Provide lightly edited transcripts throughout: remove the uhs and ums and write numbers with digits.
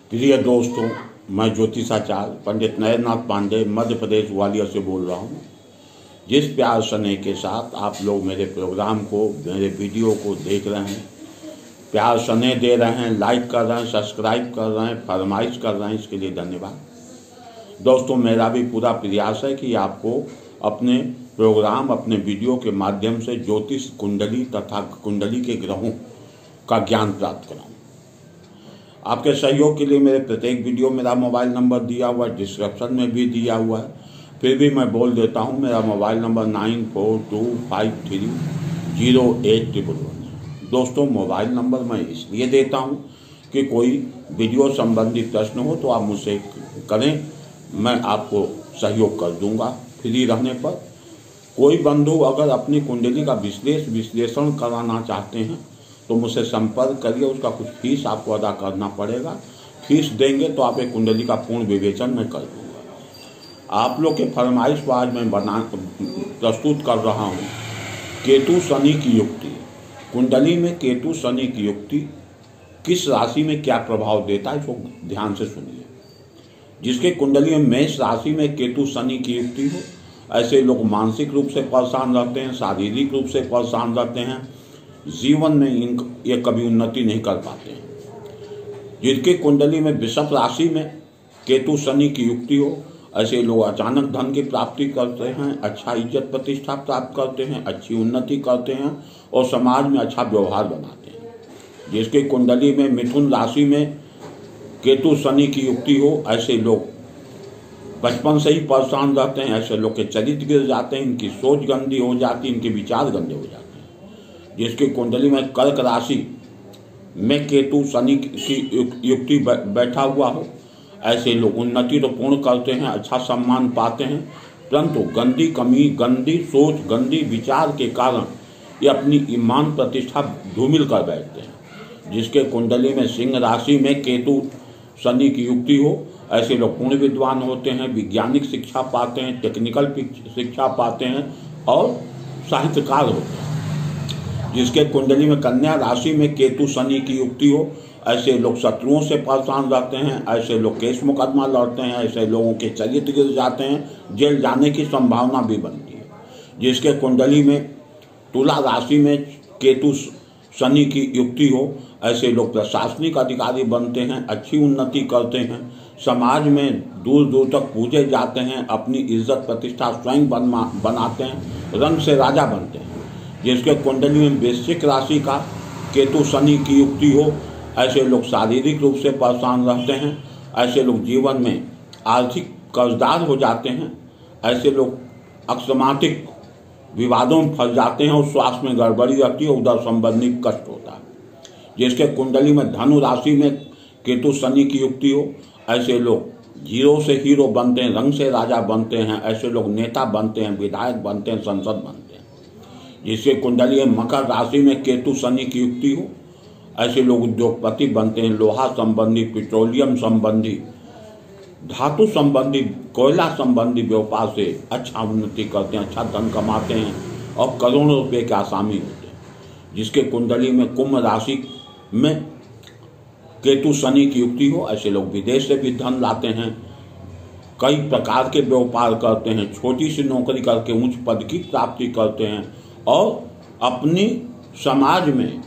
प्रिय दोस्तों, मैं ज्योतिषाचार्य पंडित नरेंद्रनाथ पांडे मध्य प्रदेश ग्वालियर से बोल रहा हूँ। जिस प्यार स्नेह के साथ आप लोग मेरे प्रोग्राम को, मेरे वीडियो को देख रहे हैं, प्यार स्नेह दे रहे हैं, लाइक कर रहे हैं, सब्सक्राइब कर रहे हैं, फरमाइश कर रहे हैं, इसके लिए धन्यवाद। दोस्तों, मेरा भी पूरा प्रयास है कि आपको अपने प्रोग्राम, अपने वीडियो के माध्यम से ज्योतिष कुंडली तथा कुंडली के ग्रहों का ज्ञान प्राप्त कराऊँ। आपके सहयोग के लिए मेरे प्रत्येक वीडियो मेरा मोबाइल नंबर दिया हुआ है, डिस्क्रिप्शन में भी दिया हुआ है। फिर भी मैं बोल देता हूँ, मेरा मोबाइल नंबर 9425308111। दोस्तों, मोबाइल नंबर मैं इसलिए देता हूँ कि कोई वीडियो संबंधी प्रश्न हो तो आप मुझसे करें, मैं आपको सहयोग कर दूंगा फ्री रहने पर। कोई बंधु अगर अपनी कुंडली का विश्लेषण कराना चाहते हैं तो मुझसे संपर्क करिए। उसका कुछ फीस आपको अदा करना पड़ेगा। फीस देंगे तो आप एक कुंडली का पूर्ण विवेचन मैं कर दूंगा। आप लोग के फरमाइश को आज मैं प्रस्तुत कर रहा हूँ। केतु शनि की युक्ति। कुंडली में केतु शनि की युक्ति किस राशि में क्या प्रभाव देता है, इसको ध्यान से सुनिए। जिसके कुंडली में मेष राशि में केतु शनि की युक्ति हो, ऐसे लोग मानसिक रूप से परेशान रहते हैं, शारीरिक रूप से परेशान रहते हैं, जीवन में ये कभी उन्नति नहीं कर पाते हैं। जिनके कुंडली में वृषभ राशि में केतु शनि की युक्ति हो, ऐसे लोग अचानक धन की प्राप्ति करते हैं, अच्छा इज्जत प्रतिष्ठा प्राप्त करते हैं, अच्छी उन्नति करते हैं और समाज में अच्छा व्यवहार बनाते हैं। जिसके कुंडली में मिथुन राशि में केतु शनि की युक्ति हो, ऐसे लोग बचपन से ही परेशान रहते हैं। ऐसे लोग के चरित्र गिर जाते हैं, इनकी सोच गंदी हो जाती है, इनके विचार गंदे हो जाते हैं। जिसकी कुंडली में कर्क राशि में केतु शनि की युक्ति बैठा हुआ हो, ऐसे लोग उन्नति तो पूर्ण करते हैं, अच्छा सम्मान पाते हैं, परंतु गंदी सोच, गंदी विचार के कारण ये अपनी ईमान प्रतिष्ठा धूमिल कर बैठते हैं। जिसके कुंडली में सिंह राशि में केतु शनि की युक्ति हो, ऐसे लोग पूर्ण विद्वान होते हैं, वैज्ञानिक शिक्षा पाते हैं, टेक्निकल शिक्षा पाते हैं और साहित्यकार होते हैं। जिसके कुंडली में कन्या राशि में केतु शनि की युक्ति हो, ऐसे लोग शत्रुओं से परेशान रहते हैं, ऐसे लोग केस मुकदमा लड़ते हैं, ऐसे लोगों के चरित्र गिर जाते हैं, जेल जाने की संभावना भी बनती है। जिसके कुंडली में तुला राशि में केतु शनि की युक्ति हो, ऐसे लोग प्रशासनिक अधिकारी बनते हैं, अच्छी उन्नति करते हैं, समाज में दूर दूर तक पूजे जाते हैं, अपनी इज्जत प्रतिष्ठा स्वयं बनाते हैं, रंग से राजा बनते हैं। जिसके कुंडली में वृश्चिक राशि का केतु शनि की युक्ति हो, ऐसे लोग शारीरिक रूप से परेशान रहते हैं, ऐसे लोग जीवन में आर्थिक कर्जदार हो जाते हैं, ऐसे लोग अकस्मातिक विवादों में फंस जाते हैं और स्वास्थ्य में गड़बड़ी रहती है, उधर संबंधी कष्ट होता है। जिसके कुंडली में धनु राशि में केतु शनि की युक्ति हो, ऐसे लोग जीरो से हीरो बनते हैं, रंग से राजा बनते हैं, ऐसे लोग नेता बनते हैं, विधायक बनते हैं, संसद बनते हैं। जिसके कुंडली में मकर राशि में केतु शनि की युक्ति हो, ऐसे लोग उद्योगपति बनते हैं, लोहा संबंधी, पेट्रोलियम संबंधी, धातु संबंधी, कोयला संबंधी व्यापार से अच्छा उन्नति करते हैं, अच्छा धन कमाते हैं और करोड़ों रुपए के आसामी होते हैं। जिसके कुंडली में कुंभ राशि में केतु शनि की युक्ति हो, ऐसे लोग विदेश से भी धन लाते हैं, कई प्रकार के व्यापार करते हैं, छोटी सी नौकरी करके उच्च पद की प्राप्ति करते हैं और अपनी समाज में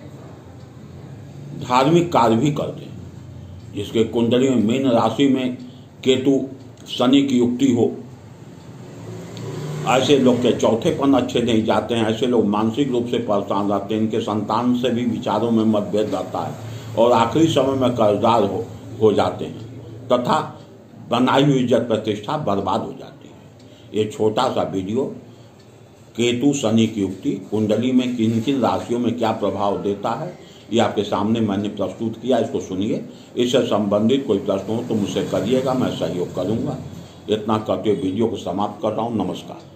धार्मिक कार्य भी करते हैं। जिसके कुंडली में मीन राशि में केतु शनि की युक्ति हो, ऐसे लोग के चौथेपन अच्छे नहीं जाते हैं, ऐसे लोग मानसिक रूप से परेशान रहते हैं, इनके संतान से भी विचारों में मतभेद रहता है और आखिरी समय में कर्जदार हो जाते हैं तथा बनाई हुई इज्जत प्रतिष्ठा बर्बाद हो जाती है। ये छोटा सा वीडियो केतु शनि की युक्ति कुंडली में किन किन राशियों में क्या प्रभाव देता है, ये आपके सामने मैंने प्रस्तुत किया। इसको सुनिए। इससे संबंधित कोई प्रश्न हो तो मुझसे करिएगा, मैं सहयोग करूंगा। इतना करते हुए वीडियो को समाप्त कर रहा हूँ। नमस्कार।